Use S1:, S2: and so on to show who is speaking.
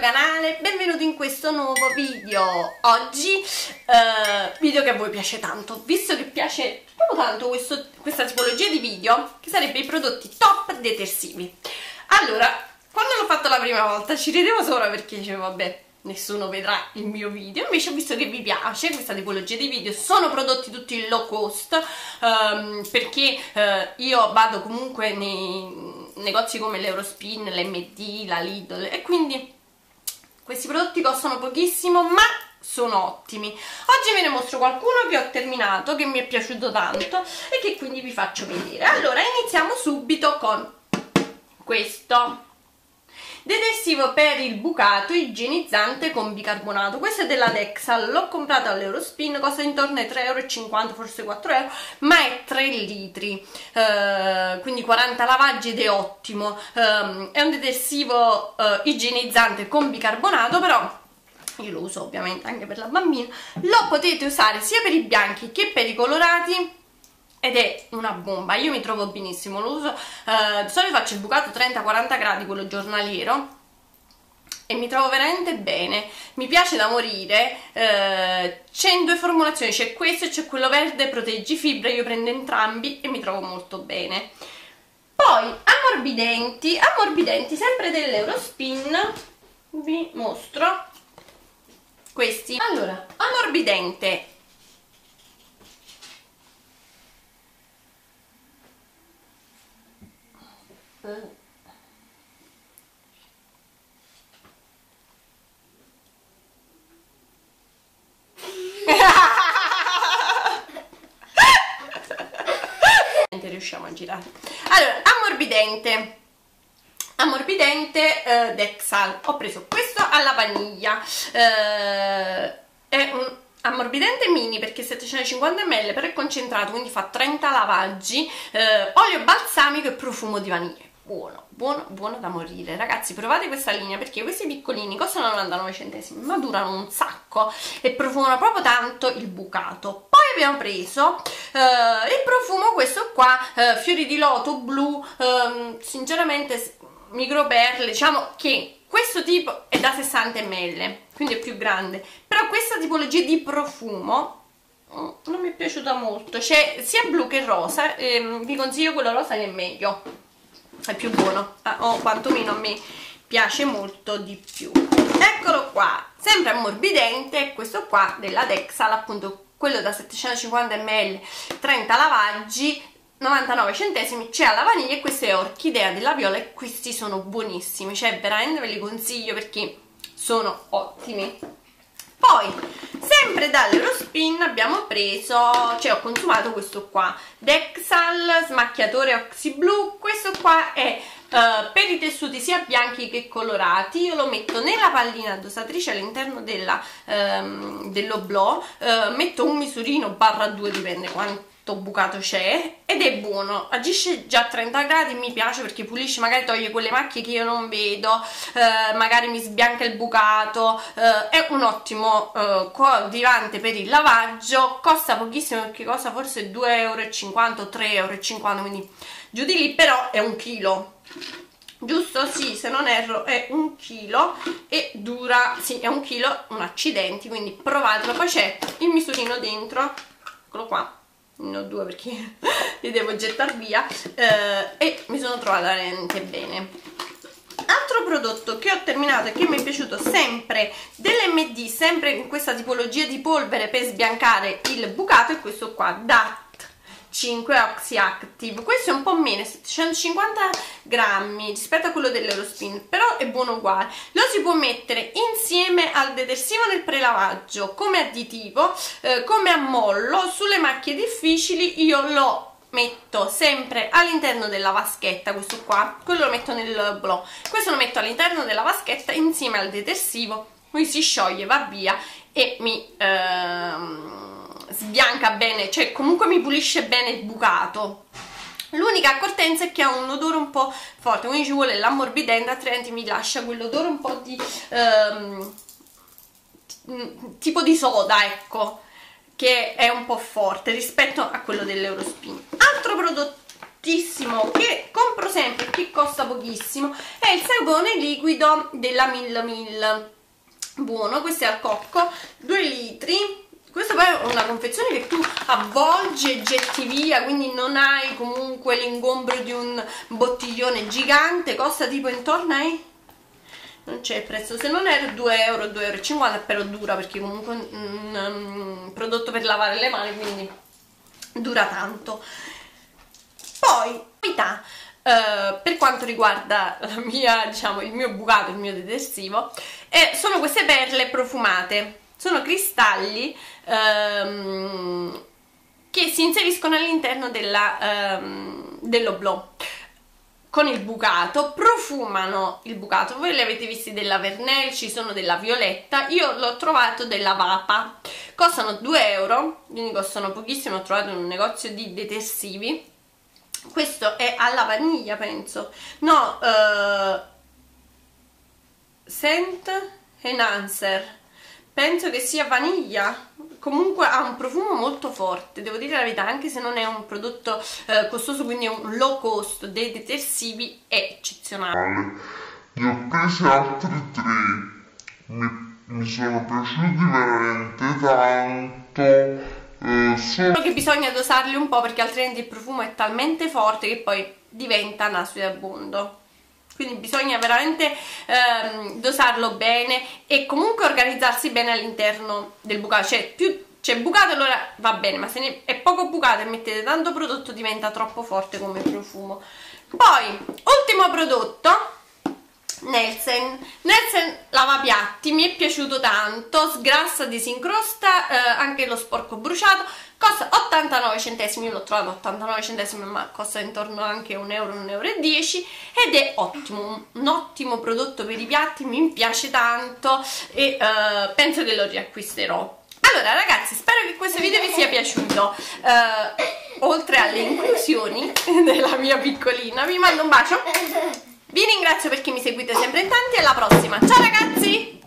S1: canale, benvenuti in questo nuovo video. Oggi video che a voi piace tanto, visto che piace proprio tanto questa tipologia di video, che sarebbe i prodotti top detersivi. Allora, quando l'ho fatto la prima volta ci ridevo solo perché dicevo vabbè, nessuno vedrà il mio video. Invece ho visto che vi piace questa tipologia di video. Sono prodotti tutti low cost, perché io vado comunque nei negozi come l'Eurospin, l'MD, la Lidl, e quindi questi prodotti costano pochissimo ma sono ottimi. Oggi ve ne mostro qualcuno che ho terminato, che mi è piaciuto tanto e che quindi vi faccio vedere. Allora, iniziamo subito con questo detersivo per il bucato igienizzante con bicarbonato. Questo è della Dexal, l'ho comprato all'Eurospin, costa intorno ai 3,50 €, forse 4 €, ma è 3 litri, quindi 40 lavaggi ed è ottimo. È un detersivo igienizzante con bicarbonato, però io lo uso ovviamente anche per la bambina. Lo potete usare sia per i bianchi che per i colorati ed è una bomba. Io mi trovo benissimo, lo uso, di solito faccio il bucato 30-40 gradi, quello giornaliero, e mi trovo veramente bene, mi piace da morire. C'è in due formulazioni, c'è questo e c'è quello verde proteggi fibre, io prendo entrambi e mi trovo molto bene. Poi ammorbidenti sempre dell'Eurospin, vi mostro questi. Allora, ammorbidente riusciamo a girare. Allora, ammorbidente Dexal, ho preso questo alla vaniglia, è un ammorbidente mini perché 750 ml, però è concentrato, quindi fa 30 lavaggi, olio balsamico e profumo di vaniglia. Buono da morire. Ragazzi, provate questa linea perché questi piccolini costano 99 centesimi ma durano un sacco e profumano proprio tanto il bucato. Poi abbiamo preso il profumo, questo qua, fiori di loto blu, sinceramente microperle, diciamo che questo tipo è da 60 ml, quindi è più grande, però questa tipologia di profumo non mi è piaciuta molto. C'è sia blu che rosa, vi consiglio quello rosa che è meglio, è più buono, o quantomeno a me piace molto di più. Eccolo qua, sempre ammorbidente, questo qua della Dexal, appunto quello da 750 ml, 30 lavaggi, 99 centesimi, c'è alla vaniglia, e questo è orchidea della viola e questi sono buonissimi, cioè veramente ve li consiglio perché sono ottimi. Poi, sempre dall'Eurospin abbiamo preso, cioè ho consumato questo qua, Dexal smacchiatore Oxy Blu. Questo qua è per i tessuti sia bianchi che colorati. Io lo metto nella pallina dosatrice all'interno dell'oblò, metto un misurino /2, dipende quanto bucato c'è, ed è buono, agisce già a 30 gradi, mi piace perché pulisce, magari toglie quelle macchie che io non vedo, magari mi sbianca il bucato, è un ottimo coadiuvante per il lavaggio, costa pochissimo perché costa forse 2,50 € o 3,50 €, quindi giù di lì, però è 1 chilo, giusto? Sì, se non erro è 1 chilo e dura, sì, è 1 chilo, un accidenti, quindi provatelo. Poi c'è il misurino dentro, eccolo qua, ne ho 2 perché li devo gettare via, e mi sono trovata veramente bene. Altro prodotto che ho terminato e che mi è piaciuto, sempre dell'MD, sempre in questa tipologia di polvere per sbiancare il bucato, è questo qua, DAT 5 Oxy Active. Questo è un po' meno, 750 grammi rispetto a quello dell'Eurospin, però è buono uguale. Lo si può mettere insieme al detersivo nel prelavaggio come additivo, come ammollo sulle macchie difficili. Io lo metto sempre all'interno della vaschetta, questo qua, quello lo metto nel blò, questo lo metto all'interno della vaschetta insieme al detersivo, poi si scioglie, va via e mi sbianca bene, cioè comunque mi pulisce bene il bucato. L'unica accortenza è che ha un odore un po' forte, quindi ci vuole l'ammorbidente, altrimenti mi lascia quell'odore un po' di tipo di soda, ecco, che è un po' forte rispetto a quello dell'Eurospin. Altro prodotto buonissimo, che compro sempre, che costa pochissimo, è il sapone liquido della Mil Mil. Buono, questo è al cocco, 2 litri. Questo poi è una confezione che tu avvolgi e getti via, quindi non hai comunque l'ingombro di un bottiglione gigante. Costa tipo intorno ai... non c'è il prezzo, se non era 2 euro, 2,50 euro, però dura, perché comunque è un prodotto per lavare le mani, quindi dura tanto. Poi, novità, per quanto riguarda la mia, diciamo, il mio bucato, il mio detersivo, sono queste perle profumate. Sono cristalli che si inseriscono all'interno dell'oblò. Con il bucato, profumano il bucato. Voi li avete visti della Vernelle, ci sono della Violetta, io l'ho trovato della Vapa. Costano 2 euro, quindi costano pochissimo, l'ho trovato in un negozio di detersivi. Questo è alla vaniglia, penso. No, Scent Enhancer. Penso che sia vaniglia, comunque ha un profumo molto forte, devo dire la verità, anche se non è un prodotto costoso, quindi è un low cost dei detersivi, è eccezionale.
S2: Ne ho presi altri 3, mi sono piaciuti veramente tanto.
S1: Solo che bisogna dosarli un po', perché altrimenti il profumo è talmente forte che poi diventa nauseabondo. Quindi bisogna veramente dosarlo bene e comunque organizzarsi bene all'interno del bucato. Cioè, più c'è bucato allora va bene, ma se ne è poco bucato e mettete tanto prodotto diventa troppo forte come profumo. Poi, ultimo prodotto, Nelsen lavapiatti, mi è piaciuto tanto, sgrassa, disincrosta, anche lo sporco bruciato. Costa 89 centesimi, io l'ho trovato 89 centesimi, ma costa intorno anche 1 euro, 1,10 euro, ed è ottimo, un ottimo prodotto per i piatti, mi piace tanto e penso che lo riacquisterò. Allora ragazzi, spero che questo video vi sia piaciuto, oltre alle inclusioni della mia piccolina, vi mando un bacio, vi ringrazio perché mi seguite sempre in tanti e alla prossima, ciao ragazzi!